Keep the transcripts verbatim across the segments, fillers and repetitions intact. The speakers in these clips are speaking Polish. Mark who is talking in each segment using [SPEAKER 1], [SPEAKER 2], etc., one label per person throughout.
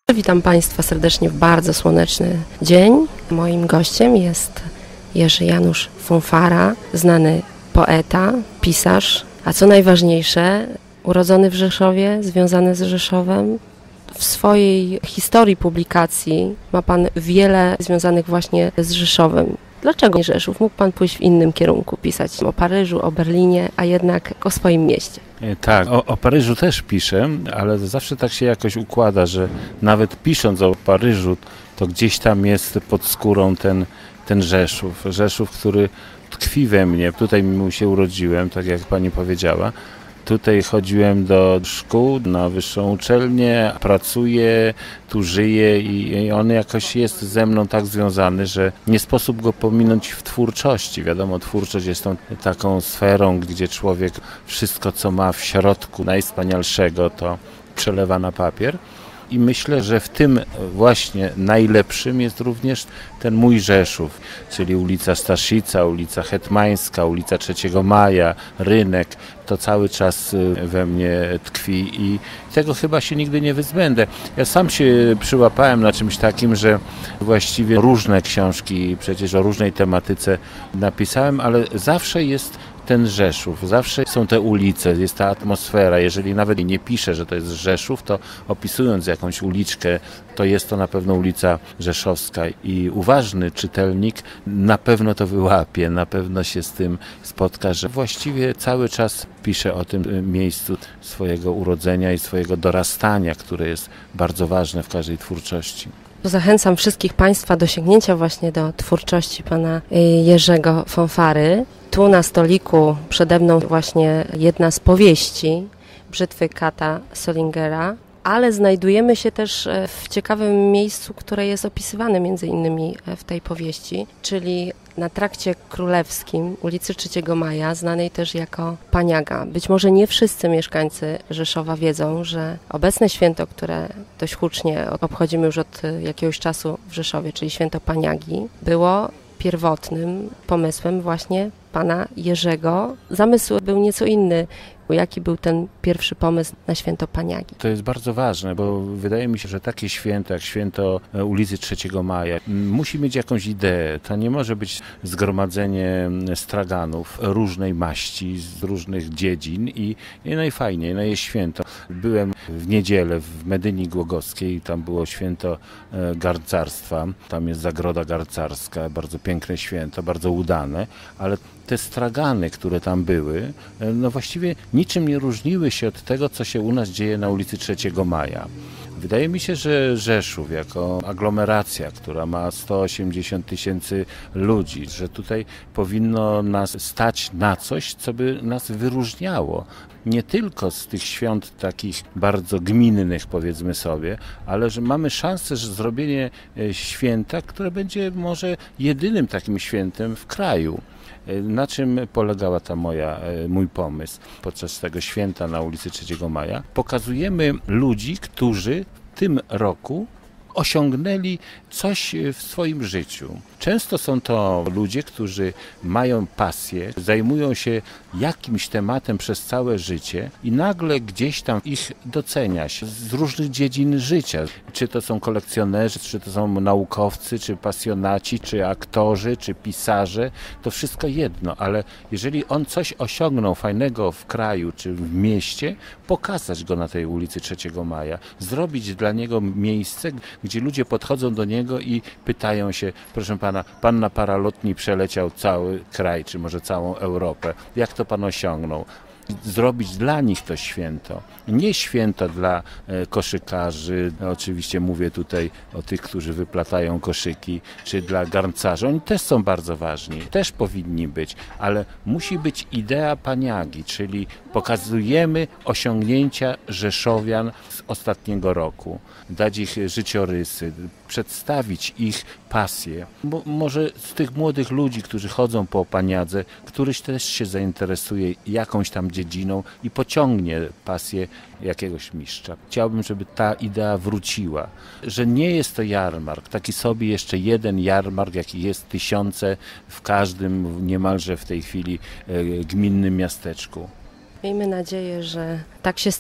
[SPEAKER 1] Witam Państwa serdecznie w bardzo słoneczny dzień. Moim gościem jest Jerzy Janusz Fonfara, znany poeta, pisarz, a co najważniejsze, urodzony w Rzeszowie, związany z Rzeszowem. W swojej historii publikacji ma Pan wiele związanych właśnie z Rzeszowem. Dlaczego Rzeszów? Mógł Pan pójść w innym kierunku, pisać o Paryżu, o Berlinie, a jednak o swoim mieście.
[SPEAKER 2] Tak, o, o Paryżu też piszę, ale zawsze tak się jakoś układa, że nawet pisząc o Paryżu, to gdzieś tam jest pod skórą ten, ten Rzeszów. Rzeszów, który tkwi we mnie. Tutaj mu się urodziłem, tak jak Pani powiedziała. Tutaj chodziłem do szkół, na wyższą uczelnię, pracuję, tu żyję i, i on jakoś jest ze mną tak związany, że nie sposób go pominąć w twórczości. Wiadomo, twórczość jest tą, taką sferą, gdzie człowiek wszystko, co ma w środku najwspanialszego, to przelewa na papier. I myślę, że w tym właśnie najlepszym jest również ten mój Rzeszów, czyli ulica Staszica, ulica Hetmańska, ulica trzeciego Maja, rynek. To cały czas we mnie tkwi i tego chyba się nigdy nie wyzbędę. Ja sam się przyłapałem na czymś takim, że właściwie różne książki przecież o różnej tematyce napisałem, ale zawsze jest ten Rzeszów, zawsze są te ulice, jest ta atmosfera. Jeżeli nawet nie piszę, że to jest Rzeszów, to opisując jakąś uliczkę, to jest to na pewno ulica Rzeszowska i uważny czytelnik na pewno to wyłapie, na pewno się z tym spotka, że właściwie cały czas piszę o tym miejscu swojego urodzenia i swojego dorastania, które jest bardzo ważne w każdej twórczości.
[SPEAKER 1] Zachęcam wszystkich Państwa do sięgnięcia właśnie do twórczości Pana Jerzego Fonfary. Tu na stoliku przede mną właśnie jedna z powieści Brzytwy Kata Sollingera, ale znajdujemy się też w ciekawym miejscu, które jest opisywane między innymi w tej powieści, czyli na Trakcie Królewskim, ulicy trzeciego Maja, znanej też jako Paniaga. Być może nie wszyscy mieszkańcy Rzeszowa wiedzą, że obecne święto, które dość hucznie obchodzimy już od jakiegoś czasu w Rzeszowie, czyli święto Paniagi, było pierwotnym pomysłem właśnie Pana Jerzego. Zamysł był nieco inny. Jaki był ten pierwszy pomysł na święto Paniagi?
[SPEAKER 2] To jest bardzo ważne, bo wydaje mi się, że takie święto jak święto ulicy trzeciego Maja musi mieć jakąś ideę. To nie może być zgromadzenie straganów różnej maści, z różnych dziedzin i, i najfajniej, no jest święto. Byłem w niedzielę w Medyni Głogowskiej, tam było święto garncarstwa, tam jest zagroda garncarska, bardzo piękne święto, bardzo udane, ale te stragany, które tam były, no właściwie niczym nie różniły się od tego, co się u nas dzieje na ulicy trzeciego Maja. Wydaje mi się, że Rzeszów jako aglomeracja, która ma sto osiemdziesiąt tysięcy ludzi, że tutaj powinno nas stać na coś, co by nas wyróżniało. Nie tylko z tych świąt takich bardzo gminnych, powiedzmy sobie, ale że mamy szansę, że zrobienie święta, które będzie może jedynym takim świętem w kraju. Na czym polegała ta moja, mój pomysł podczas tego święta na ulicy trzeciego Maja? Pokazujemy ludzi, którzy w tym roku osiągnęli coś w swoim życiu. Często są to ludzie, którzy mają pasję, zajmują się jakimś tematem przez całe życie i nagle gdzieś tam ich docenia się z różnych dziedzin życia. Czy to są kolekcjonerzy, czy to są naukowcy, czy pasjonaci, czy aktorzy, czy pisarze, to wszystko jedno, ale jeżeli on coś osiągnął fajnego w kraju, czy w mieście, pokazać go na tej ulicy trzeciego Maja, zrobić dla niego miejsce, gdzie ludzie podchodzą do niego i pytają się, proszę pana, pan na paralotni przeleciał cały kraj, czy może całą Europę. Jak to pan osiągnął? Zrobić dla nich to święto. Nie święto dla e, koszykarzy, no, oczywiście mówię tutaj o tych, którzy wyplatają koszyki, czy dla garncarzy. Oni też są bardzo ważni, też powinni być, ale musi być idea Paniagi, czyli pokazujemy osiągnięcia Rzeszowian z ostatniego roku, dać ich życiorysy, przedstawić ich pasję. Bo może z tych młodych ludzi, którzy chodzą po Paniadze, któryś też się zainteresuje jakąś tam dziedziną i pociągnie pasję jakiegoś mistrza. Chciałbym, żeby ta idea wróciła, że nie jest to jarmark, taki sobie jeszcze jeden jarmark, jaki jest tysiące w każdym niemalże w tej chwili gminnym miasteczku.
[SPEAKER 1] Miejmy nadzieję, że tak się stanie.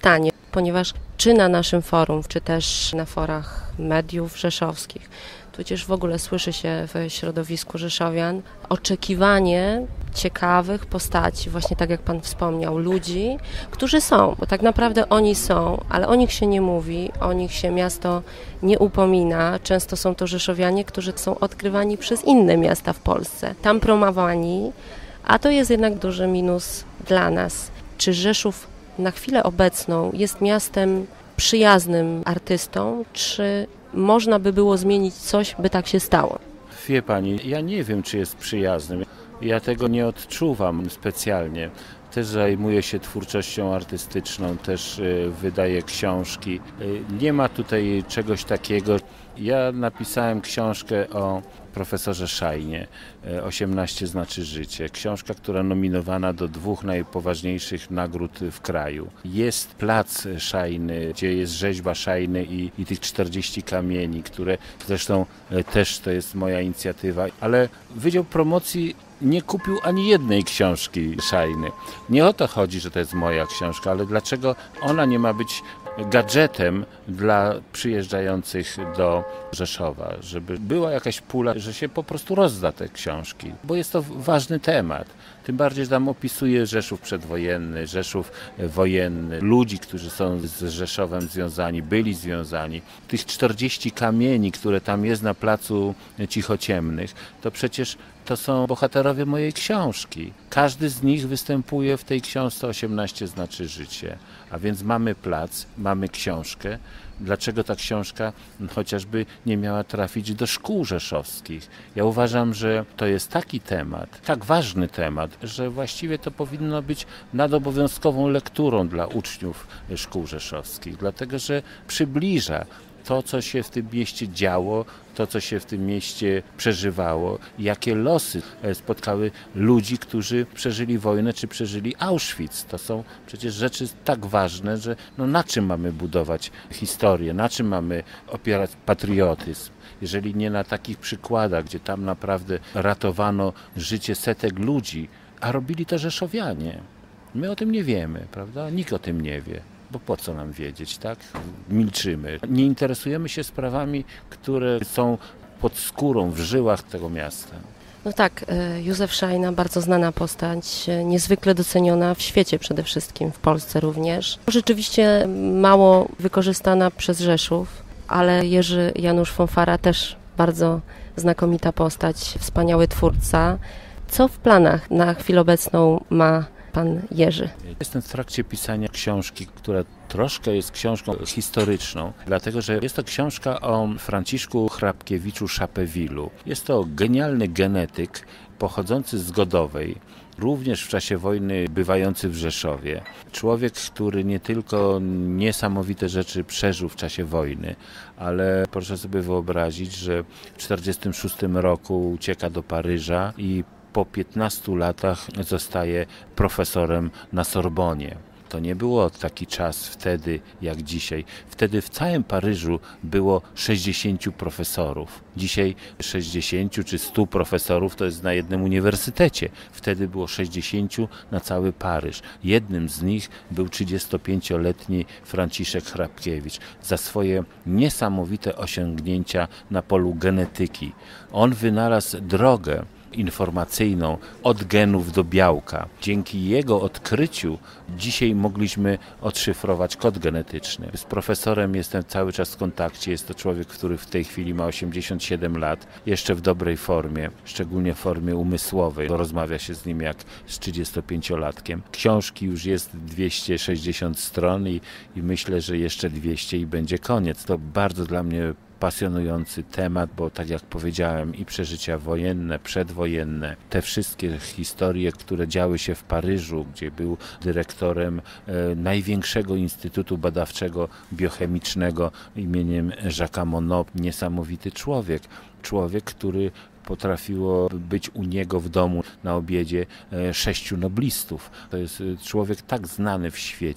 [SPEAKER 1] ponieważ czy na naszym forum, czy też na forach mediów rzeszowskich, tudzież w ogóle słyszy się w środowisku rzeszowian oczekiwanie ciekawych postaci, właśnie tak jak Pan wspomniał, ludzi, którzy są, bo tak naprawdę oni są, ale o nich się nie mówi, o nich się miasto nie upomina. Często są to rzeszowianie, którzy są odkrywani przez inne miasta w Polsce, tam promowani, a to jest jednak duży minus dla nas. Czy Rzeszów na chwilę obecną jest miastem przyjaznym artystom, czy można by było zmienić coś, by tak się stało?
[SPEAKER 2] Wie Pani, ja nie wiem, czy jest przyjaznym. Ja tego nie odczuwam specjalnie. Też zajmuję się twórczością artystyczną, też y, wydaję książki. Y, nie ma tutaj czegoś takiego. Ja napisałem książkę o profesorze Szajnie, osiemnaście znaczy życie. Książka, która nominowana do dwóch najpoważniejszych nagród w kraju. Jest plac Szajny, gdzie jest rzeźba Szajny i, i tych czterdzieści kamieni, które zresztą też to jest moja inicjatywa, ale Wydział Promocji nie kupił ani jednej książki Szajny. Nie o to chodzi, że to jest moja książka, ale dlaczego ona nie ma być gadżetem dla przyjeżdżających do Rzeszowa, żeby była jakaś pula, że się po prostu rozda te książki, bo jest to ważny temat. Tym bardziej, że tam opisuje Rzeszów przedwojenny, Rzeszów wojenny, ludzi, którzy są z Rzeszowem związani, byli związani. Tych czterdzieści kamieni, które tam jest na placu Cichociemnych, to przecież to są bohaterowie mojej książki. Każdy z nich występuje w tej książce osiemnaście znaczy życie. A więc mamy plac, mamy książkę. Dlaczego ta książka chociażby nie miała trafić do szkół rzeszowskich? Ja uważam, że to jest taki temat, tak ważny temat, że właściwie to powinno być nadobowiązkową lekturą dla uczniów szkół rzeszowskich, dlatego że przybliża to, co się w tym mieście działo, to, co się w tym mieście przeżywało, jakie losy spotkały ludzi, którzy przeżyli wojnę, czy przeżyli Auschwitz. To są przecież rzeczy tak ważne, że no na czym mamy budować historię, na czym mamy opierać patriotyzm, jeżeli nie na takich przykładach, gdzie tam naprawdę ratowano życie setek ludzi, a robili to rzeszowianie. My o tym nie wiemy, prawda? Nikt o tym nie wie. Bo po co nam wiedzieć, tak? Milczymy. Nie interesujemy się sprawami, które są pod skórą, w żyłach tego miasta.
[SPEAKER 1] No tak, Józef Szajna, bardzo znana postać, niezwykle doceniona w świecie przede wszystkim, w Polsce również. Rzeczywiście mało wykorzystana przez Rzeszów, ale Jerzy Janusz Fonfara też bardzo znakomita postać, wspaniały twórca. Co w planach na chwilę obecną ma pan Jerzy?
[SPEAKER 2] Jestem w trakcie pisania książki, która troszkę jest książką historyczną, dlatego że jest to książka o Franciszku Hrabkiewiczu-Szapewilu. Jest to genialny genetyk pochodzący z Godowej, również w czasie wojny bywający w Rzeszowie. Człowiek, który nie tylko niesamowite rzeczy przeżył w czasie wojny, ale proszę sobie wyobrazić, że w tysiąc dziewięćset czterdziestym szóstym roku ucieka do Paryża i po piętnastu latach zostaje profesorem na Sorbonie. To nie było taki czas wtedy jak dzisiaj. Wtedy w całym Paryżu było sześćdziesięciu profesorów. Dzisiaj sześćdziesięciu czy stu profesorów to jest na jednym uniwersytecie. Wtedy było sześćdziesięciu na cały Paryż. Jednym z nich był trzydziestopięcioletni Franciszek Hrabkiewicz. Za swoje niesamowite osiągnięcia na polu genetyki. On wynalazł drogę informacyjną od genów do białka. Dzięki jego odkryciu dzisiaj mogliśmy odszyfrować kod genetyczny. Z profesorem jestem cały czas w kontakcie. Jest to człowiek, który w tej chwili ma osiemdziesiąt siedem lat, jeszcze w dobrej formie, szczególnie w formie umysłowej. Rozmawia się z nim jak z trzydziestopięciolatkiem. Książki już jest dwieście sześćdziesiąt stron i, i myślę, że jeszcze dwieście i będzie koniec. To bardzo dla mnie pasjonujący temat, bo tak jak powiedziałem, i przeżycia wojenne, przedwojenne, te wszystkie historie, które działy się w Paryżu, gdzie był dyrektorem e, największego instytutu badawczego biochemicznego imieniem Jacques'a Monod. Niesamowity człowiek. Człowiek, który potrafiło być u niego w domu na obiedzie e, sześciu noblistów. To jest człowiek tak znany w świecie.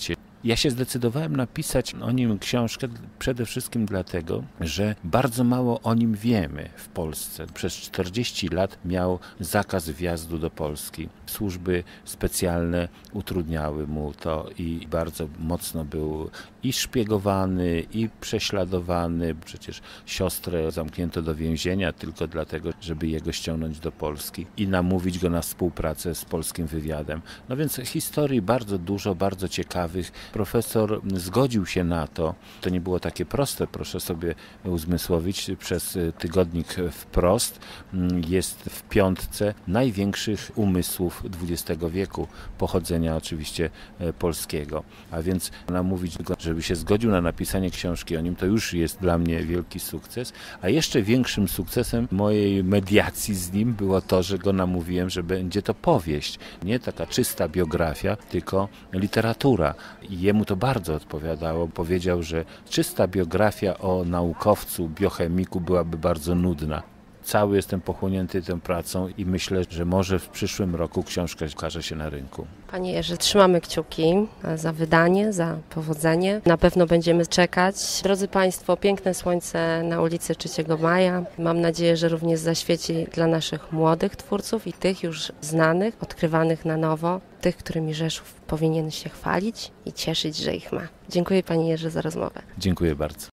[SPEAKER 2] Ja się zdecydowałem napisać o nim książkę przede wszystkim dlatego, że bardzo mało o nim wiemy w Polsce. Przez czterdzieści lat miał zakaz wjazdu do Polski. Służby specjalne utrudniały mu to i bardzo mocno był i szpiegowany, i prześladowany. Przecież siostrę zamknięto do więzienia tylko dlatego, żeby jego ściągnąć do Polski i namówić go na współpracę z polskim wywiadem. No więc historii bardzo dużo, bardzo ciekawych. Profesor zgodził się na to. To nie było takie proste, proszę sobie uzmysłowić. Przez tygodnik Wprost jest w piątce największych umysłów dwudziestego wieku, pochodzenia oczywiście polskiego. A więc namówić go, żeby się zgodził na napisanie książki o nim, to już jest dla mnie wielki sukces. A jeszcze większym sukcesem mojej mediacji z nim było to, że go namówiłem, że będzie to powieść. Nie taka czysta biografia, tylko literatura. I jemu to bardzo odpowiadało. Powiedział, że czysta biografia o naukowcu, biochemiku byłaby bardzo nudna. Cały jestem pochłonięty tą pracą i myślę, że może w przyszłym roku książka ukaże się na rynku.
[SPEAKER 1] Panie Jerzy, trzymamy kciuki za wydanie, za powodzenie. Na pewno będziemy czekać. Drodzy Państwo, piękne słońce na ulicy trzeciego maja. Mam nadzieję, że również zaświeci dla naszych młodych twórców i tych już znanych, odkrywanych na nowo, tych, którymi Rzeszów powinien się chwalić i cieszyć, że ich ma. Dziękuję Panie Jerzy za rozmowę.
[SPEAKER 2] Dziękuję bardzo.